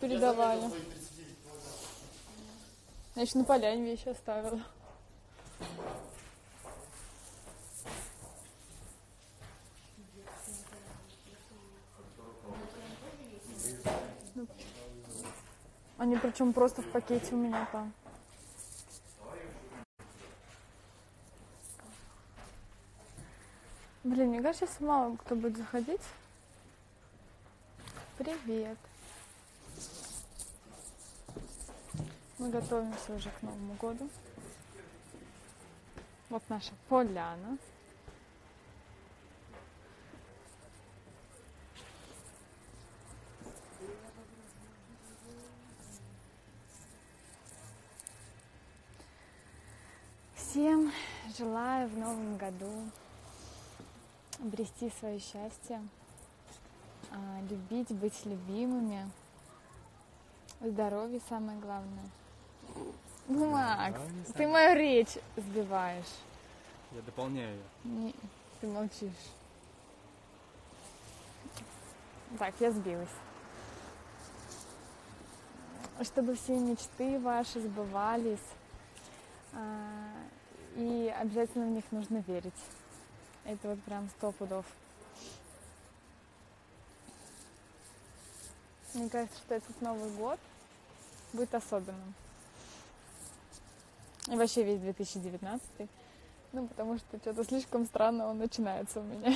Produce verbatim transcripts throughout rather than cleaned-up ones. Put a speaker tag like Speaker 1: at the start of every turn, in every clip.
Speaker 1: передавали. Я еще на поляне вещи оставила. Они причем просто в пакете у меня там. Блин, мне кажется, сейчас мало кто будет заходить. Привет. Мы готовимся уже к Новому году. Вот наша поляна. Всем желаю в Новом году обрести свое счастье, любить, быть любимыми, здоровье самое главное. Ну, Макс, да, ты мою речь сбиваешь.
Speaker 2: Я дополняю ее.
Speaker 1: Не, ты молчишь. Так, я сбилась. Чтобы все мечты ваши сбывались, и обязательно в них нужно верить. Это вот прям сто пудов. Мне кажется, что этот Новый год будет особенным. И вообще весь две тысячи девятнадцатый. Ну, потому что что-то слишком странно он начинается у меня.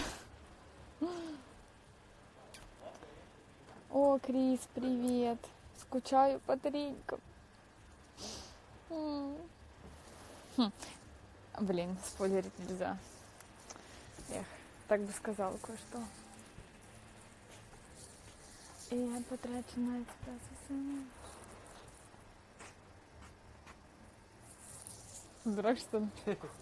Speaker 1: О, Крис, привет. Скучаю по тренькам. Хм. Блин, спойлерить нельзя. Эх, так бы сказала кое-что. И я потрачу на экспресс. Дурак, что ли?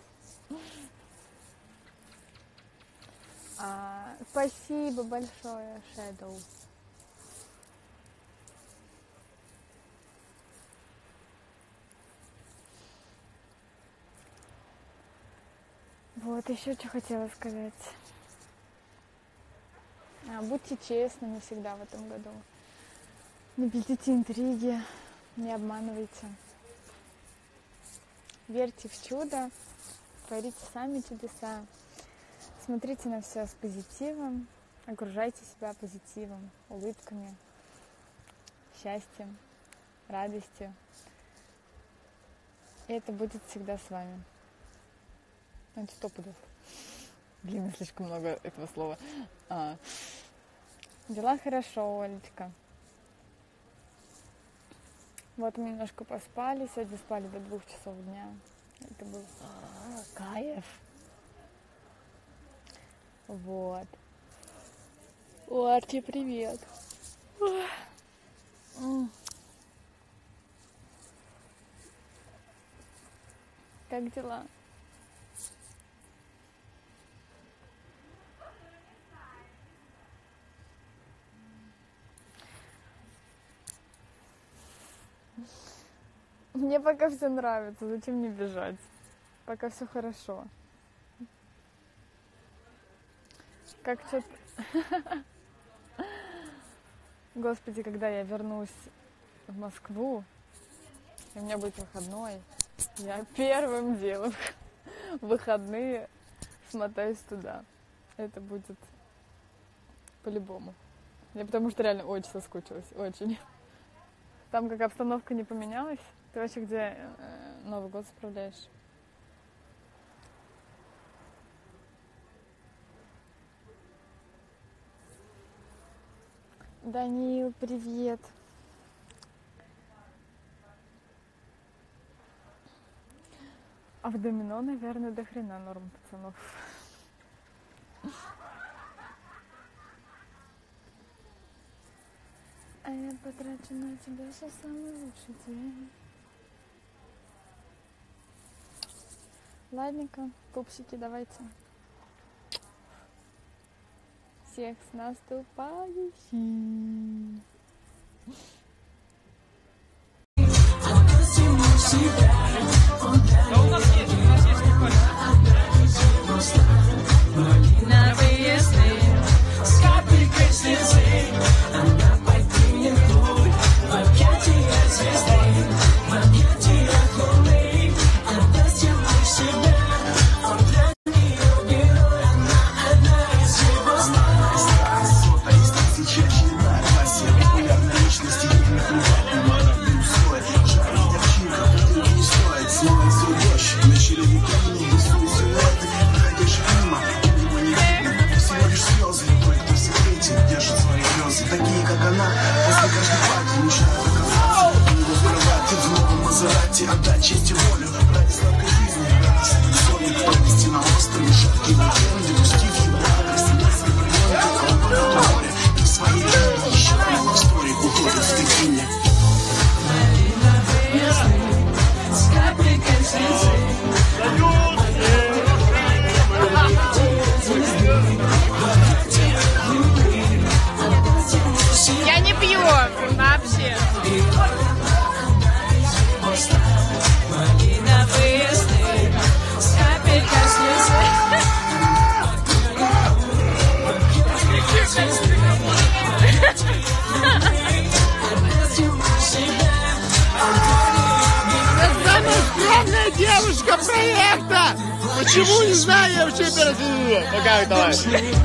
Speaker 1: А, спасибо большое, Shadow. Вот, еще что хотела сказать. А, будьте честными всегда в этом году. Не плетите интриги, не обманывайте. Верьте в чудо, творите сами чудеса. Смотрите на все с позитивом, окружайте себя позитивом, улыбками, счастьем, радостью. И это будет всегда с вами. Это сто пудов. Блин, слишком много этого слова. А. Дела хорошо, Олечка. Вот мы немножко поспали. Сегодня спали до двух часов дня. Это был а, кайф. Вот. О, Арти, привет. Как дела? Мне пока все нравится, зачем мне бежать? Пока все хорошо. Как что-то... Господи, когда я вернусь в Москву, и у меня будет выходной, я первым делом в выходные смотаюсь туда. Это будет по-любому. Я потому что реально очень соскучилась, очень. Там как обстановка не поменялась. Ты вообще где э, Новый год справляешь? Данил, привет. А в домино, наверное, до хрена норм, пацанов. А я потрачу на тебя все самый лучший день. Ладненько, пупсики, давайте. Всех с наступающим.
Speaker 2: Да у нас есть, у нас есть
Speaker 3: Малиновые сны, с капелькой слезы, она пойти не вдоль.
Speaker 4: мне.
Speaker 1: Я не пью вообще.
Speaker 3: Малиновые сны с капелькой слезы.
Speaker 4: Самая скромная девушка проекта! Почему, не знаю, я вообще перезаду. Пока, товарищ.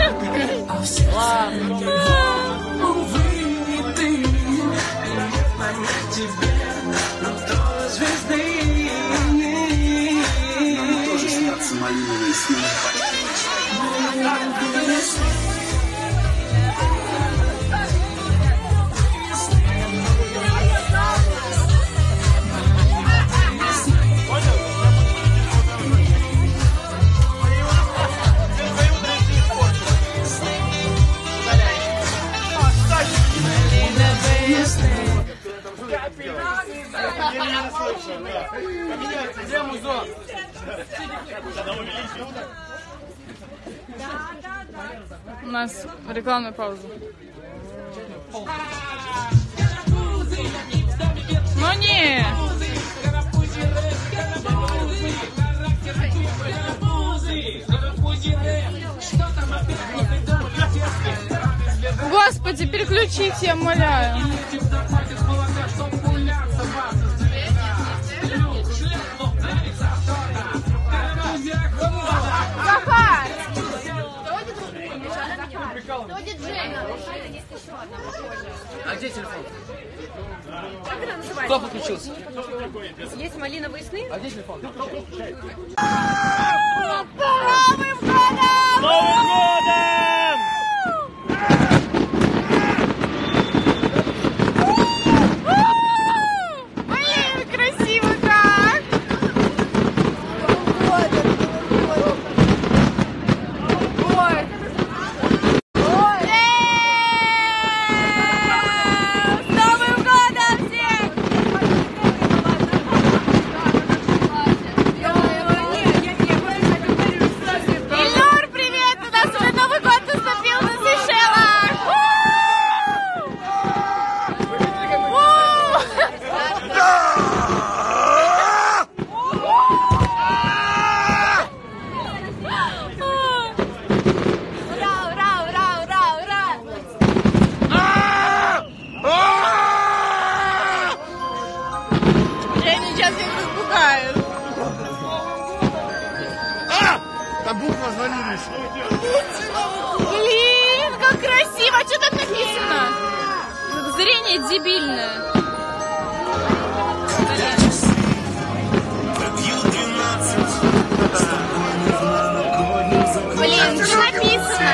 Speaker 5: Тоже снятся малиновые сны.
Speaker 1: У нас рекламная пауза. Ну не! Господи, переключите, я умоляю. Захар! Кто диджей?
Speaker 6: А где телефон?
Speaker 7: Как это называется?
Speaker 6: Кто подключился?
Speaker 7: Есть малиновые сны?
Speaker 6: А где телефон?
Speaker 1: Новым годом!
Speaker 4: Новым годом!
Speaker 1: Блин, красиво как! Ой! Ой! С Новым годом всех! Ильнур, привет! У нас уже Новый год наступил на Сейшелах! Ура, ура, ура, ура, ура! Женя сейчас их испугают.
Speaker 4: Там буквы звонились.
Speaker 1: Блин, как красиво! А что там написано? Зрение дебильное. Блин, что написано?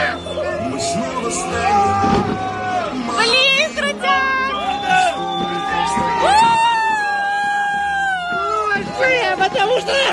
Speaker 1: Блин, крутяк!
Speaker 4: Потому что я...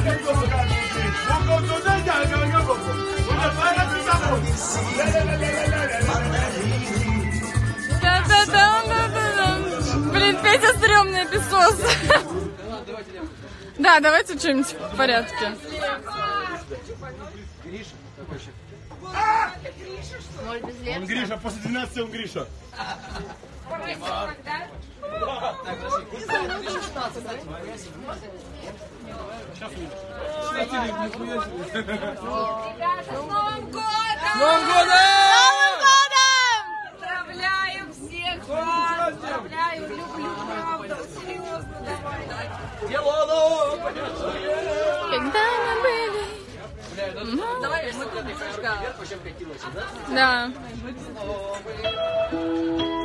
Speaker 1: Блин, Петя стрёмный песос. Да, давайте что-нибудь в порядке.
Speaker 4: Он Гриша, после двенадцати он Гриша.
Speaker 7: С Новым годом!
Speaker 2: Новым годом!
Speaker 7: Поздравляем всех вас! Поздравляю, люблю, правда, серьезно, давай.
Speaker 1: Когда мы были...
Speaker 7: Давай, мы тут немножко...
Speaker 1: Да.